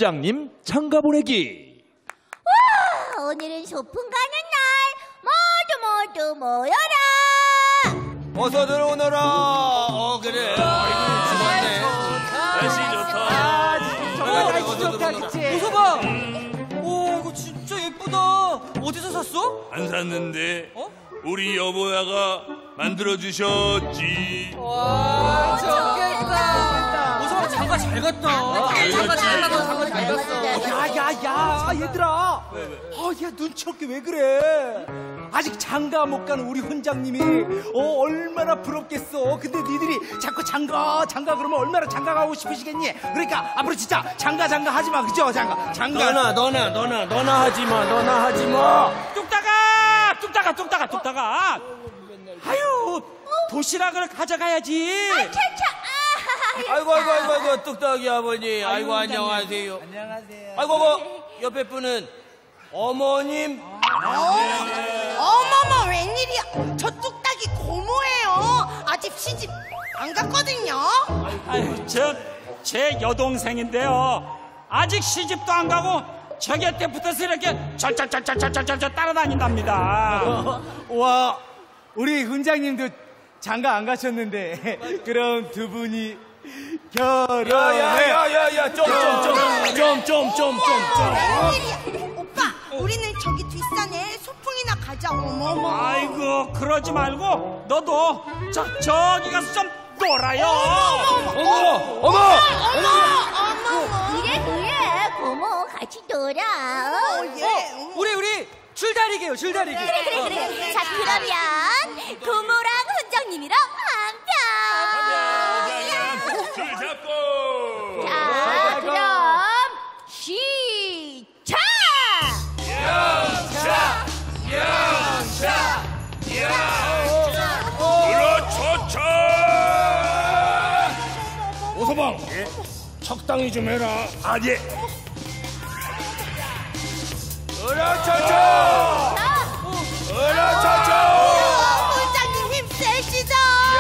훈장님 장가 보내기. 와, 오늘은 소풍 가는 날 모두 모여라. 어서 들어오너라. 그래. 날씨 좋다. 정말 날씨 좋다, 그치? 웃어봐. 오, 이거 진짜 예쁘다. 어디서 샀어? 안 샀는데 우리 여보야가 만들어주셨지. 와, 좋겠다. 웃어봐, 장가 잘 갔다. 장가 잘 갔어, 장가 잘 갔어. 야, 얘들아. 야, 눈치 없게 왜 그래? 아직 장가 못 가는 우리 훈장님이 얼마나 부럽겠어. 근데 니들이 자꾸 장가 그러면 얼마나 장가 가고 싶으시겠니? 그러니까 앞으로 진짜 장가 하지 마, 그죠? 장가. 너나 하지 마. 뚝딱아. 아유, 도시락을 가져가야지. 아이고, 뚝딱이 아버님. 아이고, 안녕하세요. 아이고, 옆에 분은 어머님. 어머머, 웬일이야? 저 뚝딱이 고모예요. 아직 시집 안 갔거든요. 아유, 제 여동생인데요. 아직 시집도 안 가고 저 곁에 붙어서 이렇게 쩔 따라다닌답니다. 와, 우리 훈장님도 장가 안 가셨는데 그럼 두 분이 결혼해. 야야야야, 좀. 웬일이야? 오빠, 우리는 저기 뒷산에 소풍이나 가자. 어머머. 아이고, 그러지 말고 너도 저기 가서 좀 놀아요. 어머. 그래, 고모 같이 놀아. 우리 줄다리기요, 줄다리기. 그래. 자, 그러면 고모랑 훈장님이랑 한 편. 줄 잡고. 자, 그럼 시작! 그렇죠. 오서방, 적당히 좀 해라. 예. 훈장님 힘 세시죠?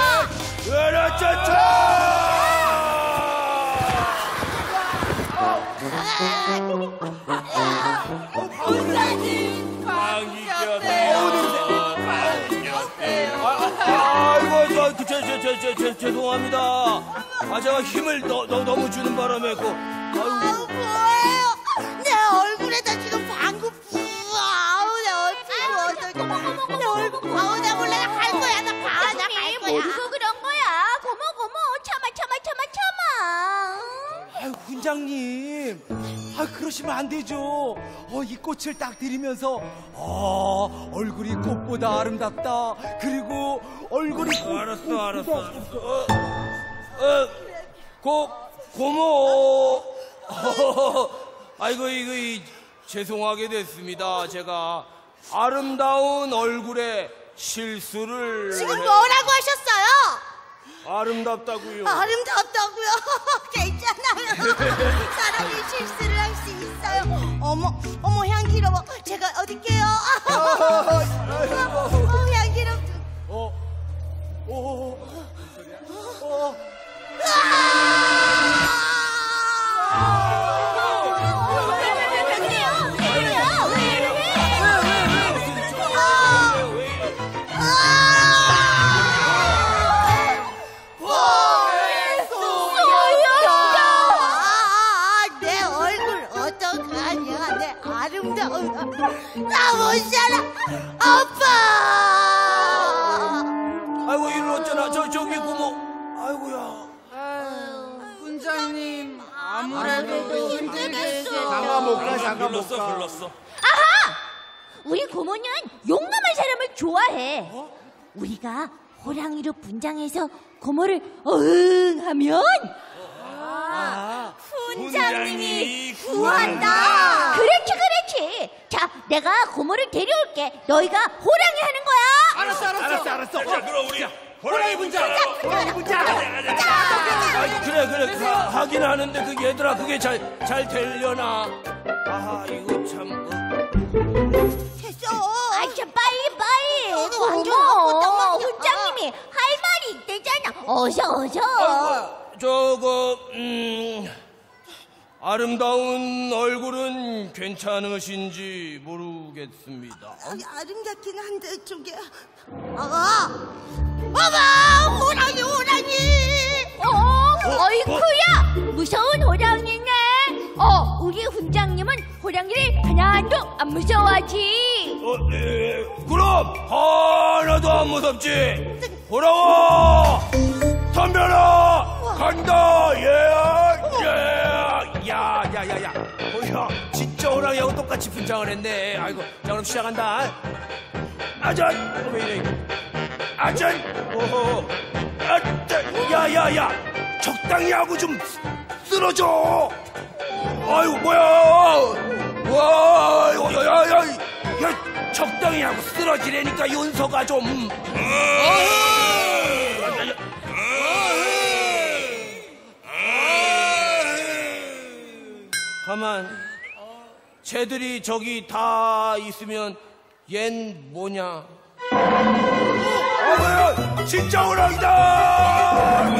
아이고, 죄송합니다. 제가 힘을 너무 주는 바람에 아우, 뭐예요? 내 얼굴에다 지금 방구 아우, 내 얼굴 내 얼굴 아우, 몰래 할 거야. 나 할 거야. 모르고 그런 거야. 고모 참아. 아유, 훈장님. 그러시면 안 되죠. 이 꽃을 딱 들이면서 얼굴이 꽃보다 아름답다. 그리고 얼굴이 알았어. 고모. 아이고, 이거 죄송하게 됐습니다. 제가 아름다운 얼굴에 실수를 지금 뭐라고 하셨어요? 아름답다고요. 아름답다고요? 괜찮아요. 사람이 실수를 할 수 있어요. 어머, 향기로워. 제가 어딜게요? 향기롭. 내 얼굴 어떡하냐? 내 아름다운 나 못 살아. 아빠. 아이고, 일로 왔잖아. 저기 고모. 아이고야. 훈장님, 아무래도 힘들겠어. 장가 못 가. 불렀어. 아하! 우리 고모는 용감한 사람을 좋아해. 우리가 호랑이로 분장해서 고모를 어흥하면 훈장님이 구한다. 그렇지. 자, 내가 고모를 데려올게. 너희가 호랑이 하는 거야. 알았어. 자, 그럼 우리 호랑이 분장. 그래. 하긴 하는데 얘들아, 그게 잘 되려나? 이거 참. 됐어. 자, 빨리. 완전 고모, 훈장님이 할 말이 있대잖아. 어서. 저거 아름다운 얼굴은 괜찮으신지 모르겠습니다. 아름답긴 한데 저게 어머 호랑이 어이쿠야 무서운 호랑이네. 우리 훈장님은 호랑이를 하나도 안 무서워하지. 네. 그럼 하나도 안 무섭지. 호랑아 덤벼라 간다. 야야야야 뭐야 진짜 호랑이하고 똑같이 분장을 했네. 아이고 자 그럼 시작한다. 아전 왜 이래 아전 오호 아전 야야야 적당히 하고 좀 쓰러져. 아이고 뭐야 와 야야야 적당히 하고 쓰러지라니까 윤서가 좀. 가만 쟤들이 저기 다 있으면 얜 뭐냐. 뭐야 진짜 호랑이다.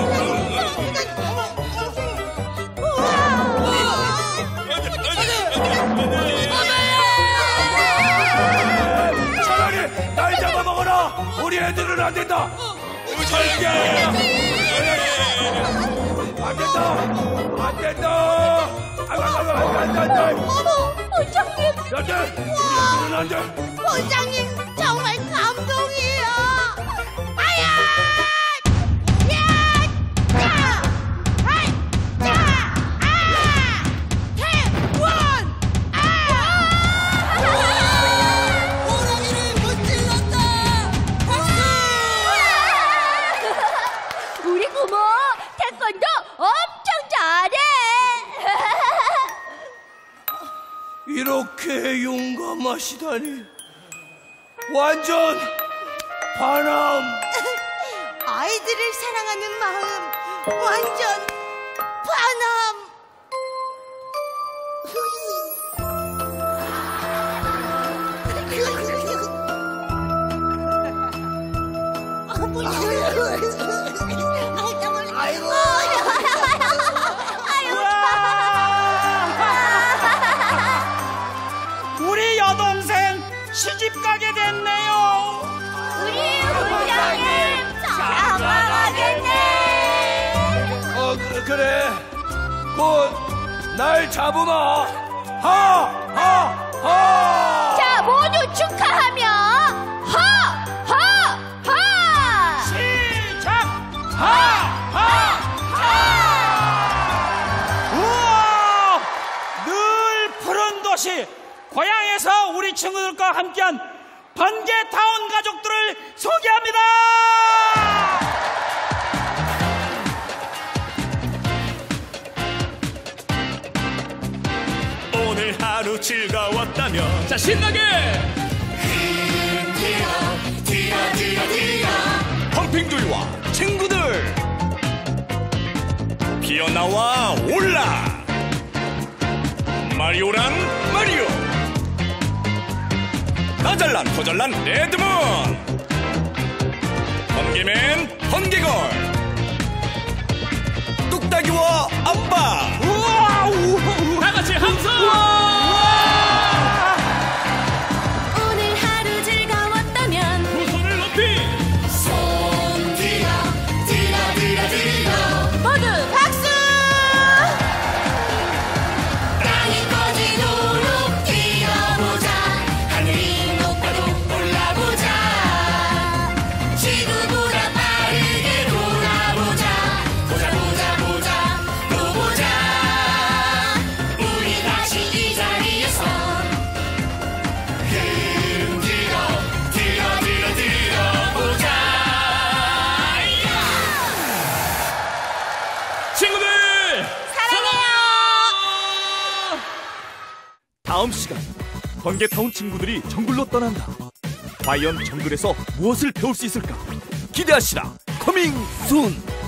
차라리 날 잡아먹어라. 우리 애들은 안 된다. 절대 안 된다. 안 된다. 안돼. 훈장님. 안돼. 훈장님 정말 감동이에요. 우리 고모 태권도 엄청 잘해. 이렇게 용감하시다니 완전 반함. 아이들을 사랑하는 마음 완전 반함. 아이고 우리 여동생 시집 가게 됐네요. 우리 훈장님 장가가겠네. 그래 곧 날 잡으마. 하하하. 자 모두 축하하며 하하하. 시작. 우와, 늘 푸른 도시 고향에서 우리 친구들과 함께한 번개타운 가족들을 소개합니다. 오늘 하루 즐거웠다며 자 신나게 펌핑조이와 친구들 피어나와 올라 마리오랑 마리오 나잘난 토잘난 레드문 번개맨 번개걸 뚝딱이와 아빠 다같이 함성. 오늘 하루 즐거웠다면 두 손을 높이 손 들어 모두 박수. 땅이 꺼지도록 뛰어보자. 하늘이 높아도 올라보자. 지구보다 빠르게 돌아보자. 보자 또 보자. 우리 다시 이 자리에서 흐름 들어보자. 친구들 사랑해요. 다음 시간 번개타운 친구들이 정글로 떠난다. 과연 정글에서 무엇을 배울 수 있을까? 기대하시라. 커밍 순.